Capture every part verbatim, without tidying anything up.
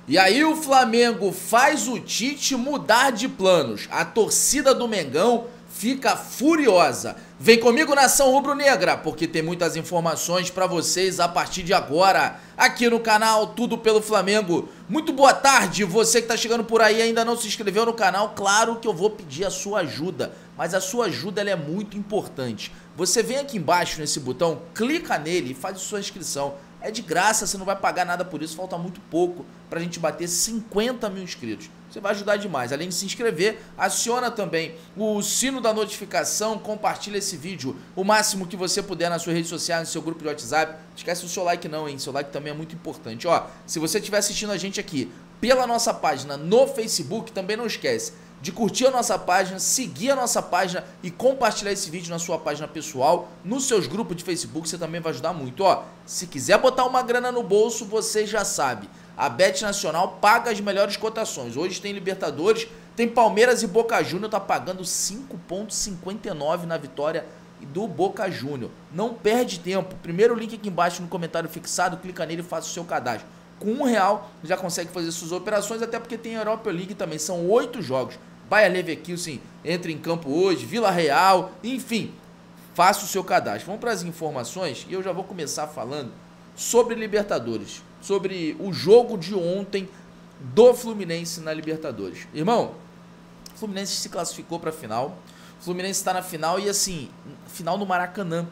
E aí o Flamengo faz o Tite mudar de planos. A torcida do Mengão fica furiosa. Vem comigo, nação rubro-negra, porque tem muitas informações pra vocês a partir de agora, aqui no canal Tudo Pelo Flamengo. Muito boa tarde, você que tá chegando por aí e ainda não se inscreveu no canal, claro que eu vou pedir a sua ajuda, mas a sua ajuda ela é muito importante. Você vem aqui embaixo nesse botão, clica nele e faz a sua inscrição. É de graça, você não vai pagar nada por isso, falta muito pouco pra gente bater cinquenta mil inscritos. Você vai ajudar demais. Além de se inscrever, aciona também o sino da notificação, compartilha esse vídeo o máximo que você puder nas suas redes sociais, no seu grupo de WhatsApp. Não esquece o seu like não, hein? Seu like também é muito importante. Ó, se você estiver assistindo a gente aqui pela nossa página no Facebook, também não esquece de curtir a nossa página, seguir a nossa página e compartilhar esse vídeo na sua página pessoal, nos seus grupos de Facebook, você também vai ajudar muito. Ó, se quiser botar uma grana no bolso, você já sabe. A Bet Nacional paga as melhores cotações. Hoje tem Libertadores, tem Palmeiras e Boca Juniors, tá pagando cinco vírgula cinquenta e nove na vitória do Boca Juniors. Não perde tempo. Primeiro link aqui embaixo no comentário fixado, clica nele e faça o seu cadastro. Com um real já consegue fazer suas operações, até porque tem a Europa League também, são oito jogos. Bayer Leverkusen entra em campo hoje, Vila Real, enfim, faça o seu cadastro. Vamos para as informações e eu já vou começar falando sobre Libertadores, sobre o jogo de ontem do Fluminense na Libertadores. Irmão, o Fluminense se classificou para a final, o Fluminense está na final e assim, final no Maracanã.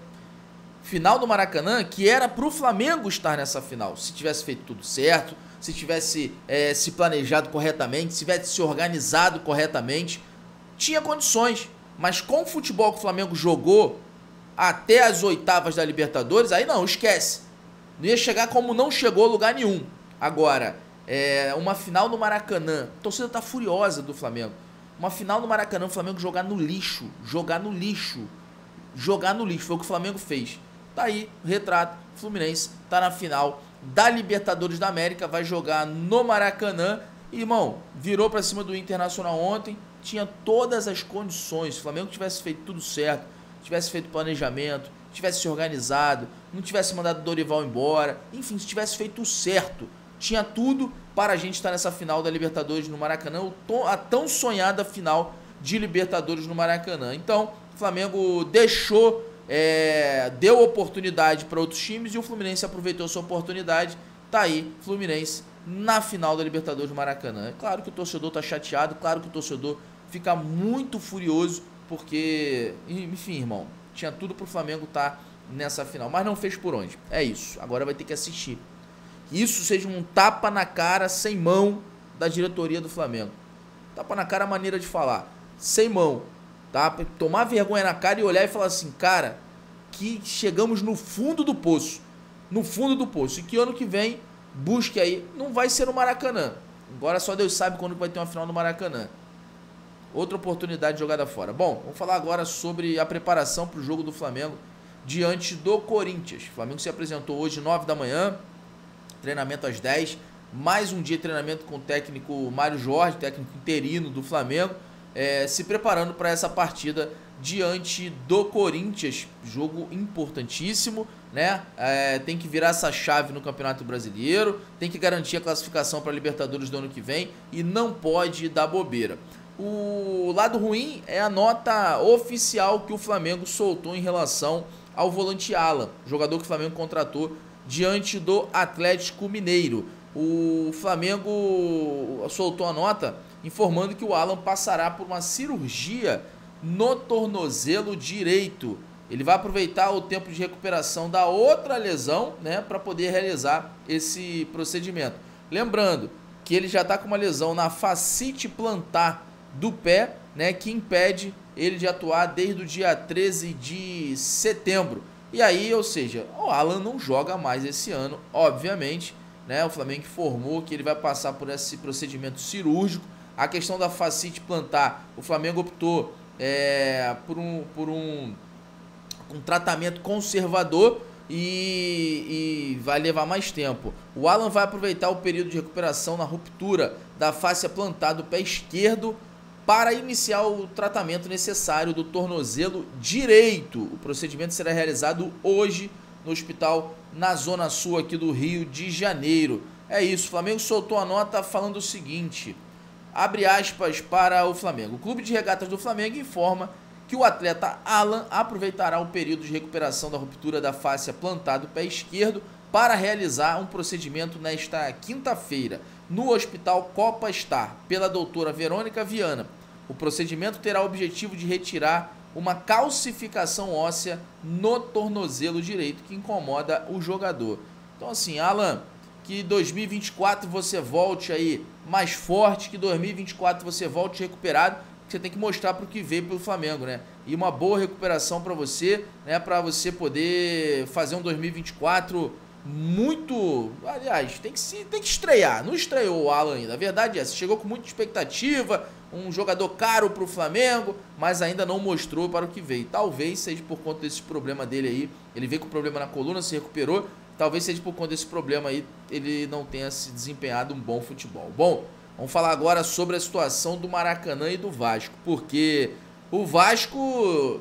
Final do Maracanã que era para o Flamengo estar nessa final, se tivesse feito tudo certo, se tivesse é, se planejado corretamente, se tivesse se organizado corretamente, tinha condições. Mas com o futebol que o Flamengo jogou até as oitavas da Libertadores, aí não, esquece. Não ia chegar como não chegou a lugar nenhum. Agora, é, uma final no Maracanã, a torcida tá furiosa do Flamengo. Uma final no Maracanã, o Flamengo jogar no lixo, jogar no lixo, jogar no lixo, foi o que o Flamengo fez. Tá aí, o retrato, o Fluminense tá na final da Libertadores da América, vai jogar no Maracanã. E, irmão, virou pra cima do Internacional ontem, tinha todas as condições. Se o Flamengo tivesse feito tudo certo, tivesse feito planejamento, tivesse se organizado, não tivesse mandado o Dorival embora, enfim, se tivesse feito o certo, tinha tudo para a gente estar nessa final da Libertadores no Maracanã, a tão sonhada final de Libertadores no Maracanã. Então, o Flamengo deixou... É, deu oportunidade para outros times e o Fluminense aproveitou sua oportunidade. Tá aí, Fluminense na final da Libertadores do Maracanã. É claro que o torcedor tá chateado, claro que o torcedor fica muito furioso, porque, enfim, irmão, tinha tudo pro Flamengo estar nessa final, mas não fez por onde. É isso, agora vai ter que assistir. Isso seja um tapa na cara sem mão da diretoria do Flamengo. Tapa na cara é a maneira de falar, sem mão. Tá? Tomar vergonha na cara e olhar e falar assim, cara, que chegamos no fundo do poço, no fundo do poço, e que ano que vem, busque aí, não vai ser no Maracanã, agora só Deus sabe quando vai ter uma final no Maracanã, outra oportunidade jogada fora. Bom, vamos falar agora sobre a preparação para o jogo do Flamengo diante do Corinthians. O Flamengo se apresentou hoje nove da manhã, treinamento às dez, mais um dia de treinamento com o técnico Mário Jorge, técnico interino do Flamengo, É, se preparando para essa partida diante do Corinthians, jogo importantíssimo, né? É, tem que virar essa chave no Campeonato Brasileiro, tem que garantir a classificação para a Libertadores do ano que vem e não pode dar bobeira. O lado ruim é a nota oficial que o Flamengo soltou em relação ao volante Alan, jogador que o Flamengo contratou diante do Atlético Mineiro. O Flamengo soltou a nota informando que o Alan passará por uma cirurgia no tornozelo direito. Ele vai aproveitar o tempo de recuperação da outra lesão, né, para poder realizar esse procedimento. Lembrando que ele já está com uma lesão na fascite plantar do pé, né, que impede ele de atuar desde o dia treze de setembro. E aí, ou seja, o Alan não joga mais esse ano, obviamente, né? O Flamengo informou que ele vai passar por esse procedimento cirúrgico. A questão da fascite plantar, o Flamengo optou é, por, um, por um, um tratamento conservador e, e vai levar mais tempo. O Alan vai aproveitar o período de recuperação na ruptura da fáscia plantar do pé esquerdo para iniciar o tratamento necessário do tornozelo direito. O procedimento será realizado hoje no hospital na Zona Sul aqui do Rio de Janeiro. É isso, o Flamengo soltou a nota falando o seguinte, abre aspas para o Flamengo. O Clube de Regatas do Flamengo informa que o atleta Alan aproveitará o período de recuperação da ruptura da fáscia plantar do pé esquerdo para realizar um procedimento nesta quinta-feira no Hospital Copa Star, pela doutora Verônica Viana. O procedimento terá o objetivo de retirar uma calcificação óssea no tornozelo direito que incomoda o jogador. Então assim, Alan, que dois mil e vinte e quatro você volte aí mais forte, que dois mil e vinte e quatro você volte recuperado, você tem que mostrar para o que veio pelo Flamengo, né? E uma boa recuperação para você, né? Para você poder fazer um dois mil e vinte e quatro muito... Aliás, tem que, se, tem que estrear. Não estreou o Alan ainda. A verdade é essa. Chegou com muita expectativa, um jogador caro para o Flamengo, mas ainda não mostrou para o que veio. Talvez seja por conta desse problema dele aí. Ele veio com problema na coluna, se recuperou. Talvez seja por conta desse problema aí, ele não tenha se desempenhado um bom futebol. Bom, vamos falar agora sobre a situação do Maracanã e do Vasco, porque o Vasco,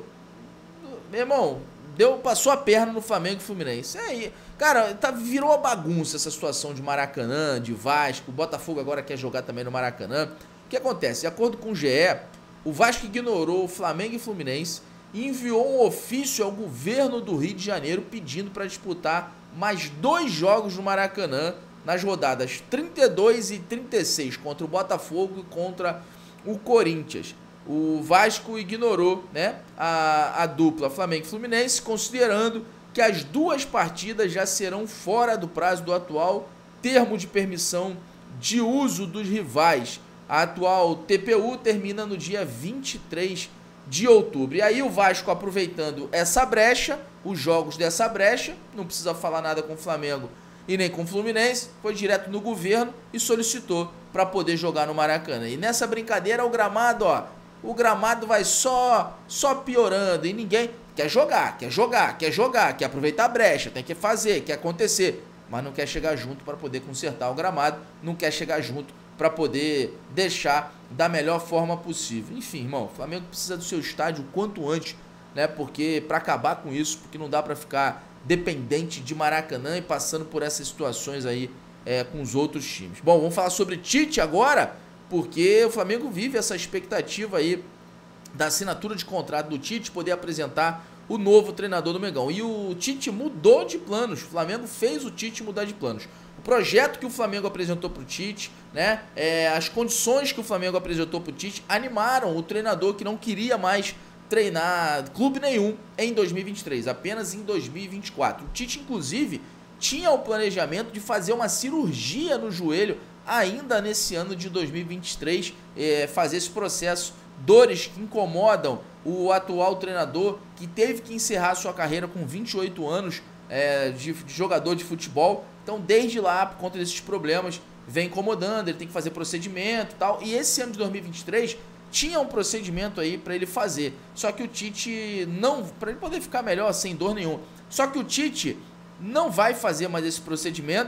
meu irmão, deu, passou a perna no Flamengo e Fluminense. É aí, cara, tá, virou uma bagunça essa situação de Maracanã, de Vasco. O Botafogo agora quer jogar também no Maracanã. O que acontece? De acordo com o G E, o Vasco ignorou o Flamengo e Fluminense e enviou um ofício ao governo do Rio de Janeiro pedindo para disputar mais dois jogos no Maracanã nas rodadas trinta e dois e trinta e seis contra o Botafogo e contra o Corinthians. O Vasco ignorou, né, a, a dupla Flamengo e Fluminense, considerando que as duas partidas já serão fora do prazo do atual termo de permissão de uso dos rivais. A atual T P U termina no dia vinte e três de outubro. E aí o Vasco, aproveitando essa brecha, os jogos dessa brecha, não precisa falar nada com o Flamengo e nem com o Fluminense, foi direto no governo e solicitou para poder jogar no Maracanã. E nessa brincadeira o gramado, ó, o gramado vai só, só piorando e ninguém quer jogar, quer jogar, quer jogar, quer aproveitar a brecha, tem que fazer, quer acontecer, mas não quer chegar junto para poder consertar o gramado, não quer chegar junto para poder deixar da melhor forma possível. Enfim, irmão, o Flamengo precisa do seu estádio o quanto antes, né? Porque para acabar com isso, porque não dá para ficar dependente de Maracanã e passando por essas situações aí é, com os outros times. Bom, vamos falar sobre Tite agora, porque o Flamengo vive essa expectativa aí da assinatura de contrato do Tite, poder apresentar o novo treinador do Mengão. E o Tite mudou de planos, o Flamengo fez o Tite mudar de planos. O projeto que o Flamengo apresentou para o Tite, né, é, as condições que o Flamengo apresentou para o Tite animaram o treinador que não queria mais treinar clube nenhum em dois mil e vinte e três, apenas em dois mil e vinte e quatro. O Tite, inclusive, tinha o planejamento de fazer uma cirurgia no joelho ainda nesse ano de dois mil e vinte e três, é, fazer esse processo, dores que incomodam o atual treinador, que teve que encerrar sua carreira com vinte e oito anos é, de, de jogador de futebol. Então, desde lá, por conta desses problemas, vem incomodando, ele tem que fazer procedimento e tal. E esse ano de dois mil e vinte e três tinha um procedimento aí para ele fazer. Só que o Tite não, para ele poder ficar melhor sem dor nenhuma. Só que o Tite não vai fazer mais esse procedimento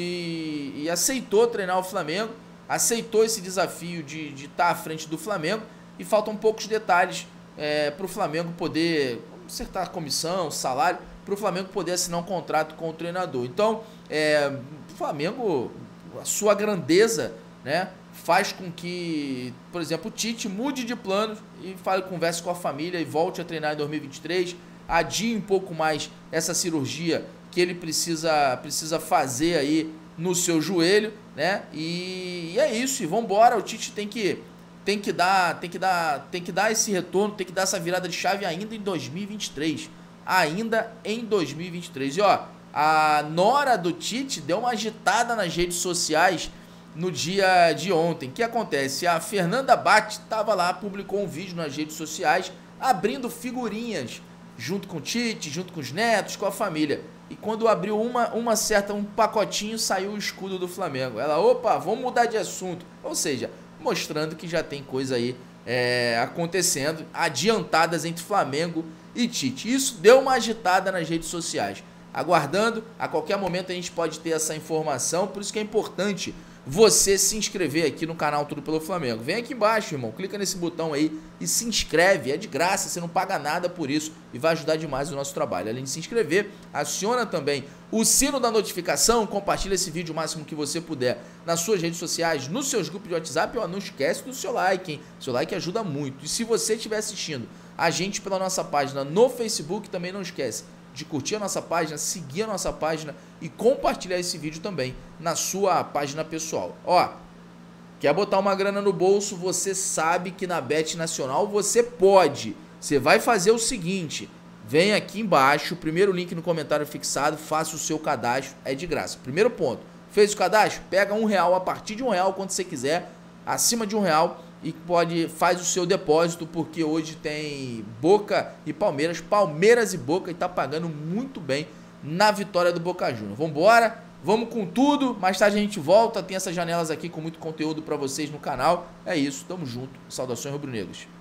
e, e aceitou treinar o Flamengo, aceitou esse desafio de de estar à frente do Flamengo e faltam poucos detalhes é, para o Flamengo poder acertar a comissão, salário, para o Flamengo poder assinar um contrato com o treinador. Então, é, o Flamengo, a sua grandeza, né, faz com que, por exemplo, o Tite mude de plano e fale, converse com a família e volte a treinar em dois mil e vinte e três, adie um pouco mais essa cirurgia que ele precisa, precisa fazer aí no seu joelho, né? E, e é isso, e vambora, o Tite tem que, tem que dar, tem que dar, tem que dar esse retorno, tem que dar essa virada de chave ainda em dois mil e vinte e três. Ainda em dois mil e vinte e três. E ó, a nora do Tite deu uma agitada nas redes sociais no dia de ontem. O que acontece? A Fernanda Batti estava lá, publicou um vídeo nas redes sociais, abrindo figurinhas, junto com o Tite, junto com os netos, com a família. E quando abriu uma, uma certa, um pacotinho, saiu o escudo do Flamengo. Ela, opa, vamos mudar de assunto. Ou seja, mostrando que já tem coisa aí é, acontecendo, adiantadas entre Flamengo e Tite. Isso deu uma agitada nas redes sociais. Aguardando, a qualquer momento a gente pode ter essa informação, por isso que é importante você se inscrever aqui no canal Tudo Pelo Flamengo. Vem aqui embaixo, irmão, clica nesse botão aí e se inscreve, é de graça, você não paga nada por isso e vai ajudar demais o nosso trabalho. Além de se inscrever, aciona também o sino da notificação, compartilha esse vídeo o máximo que você puder nas suas redes sociais, nos seus grupos de WhatsApp, ó, não esquece do seu like, hein? Seu like ajuda muito. E se você estiver assistindo a gente pela nossa página no Facebook, também não esquece de curtir a nossa página, seguir a nossa página e compartilhar esse vídeo também na sua página pessoal. Ó, quer botar uma grana no bolso, você sabe que na Bet Nacional você pode. Você vai fazer o seguinte, vem aqui embaixo, o primeiro link no comentário fixado, faça o seu cadastro, é de graça. Primeiro ponto, fez o cadastro? Pega um real, a partir de um real, quanto você quiser, acima de um real, e pode, faz o seu depósito, porque hoje tem Boca e Palmeiras, Palmeiras e Boca, e tá pagando muito bem na vitória do Boca Juniors. Vambora, vamos com tudo, mais tarde a gente volta, tem essas janelas aqui com muito conteúdo pra vocês no canal. É isso, tamo junto, saudações rubro-negras.